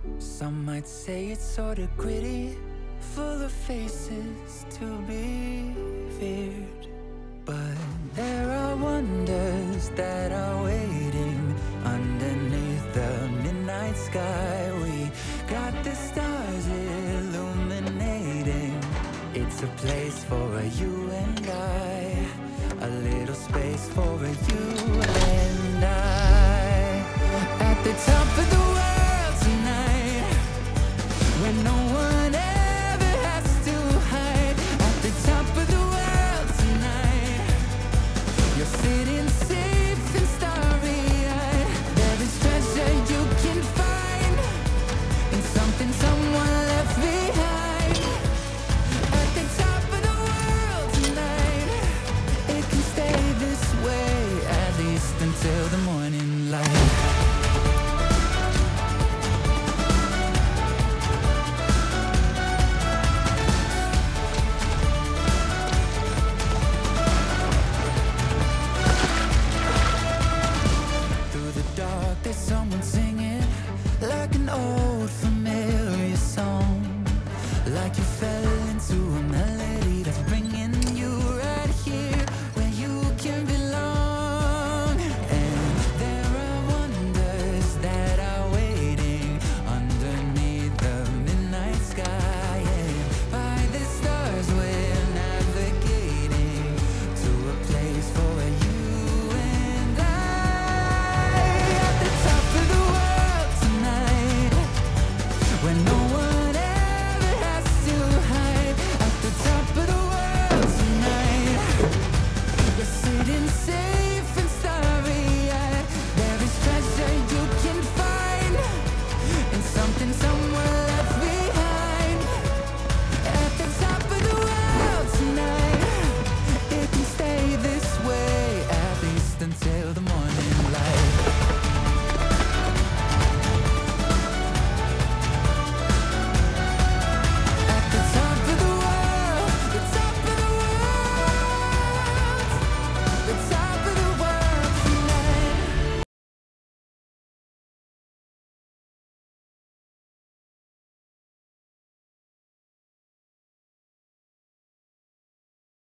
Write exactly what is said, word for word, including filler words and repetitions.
Some might say it's sorta gritty, full of faces to be feared. But there are wonders that are waiting underneath the midnight sky. We got the stars illuminating. It's a place for a you and I, a little space for a you and I. At the top of the world tonight, where no one ever has to hide. At the top of the world tonight, you're sitting safe and starry-eyed. There is treasure you can find in something someone left behind. At the top of the world tonight, it can stay this way, at least until the morning light. There's someone singing like an old familiar song, like you fell into a melody that's bringing you right here where you can belong. And there are wonders that are waiting underneath the midnight sky. And by the stars we're navigating to a place for you and I. When no one ever has to hide. At the top of the world tonight, you're sitting safe and starry-eyed. There is treasure you can find in something somewhere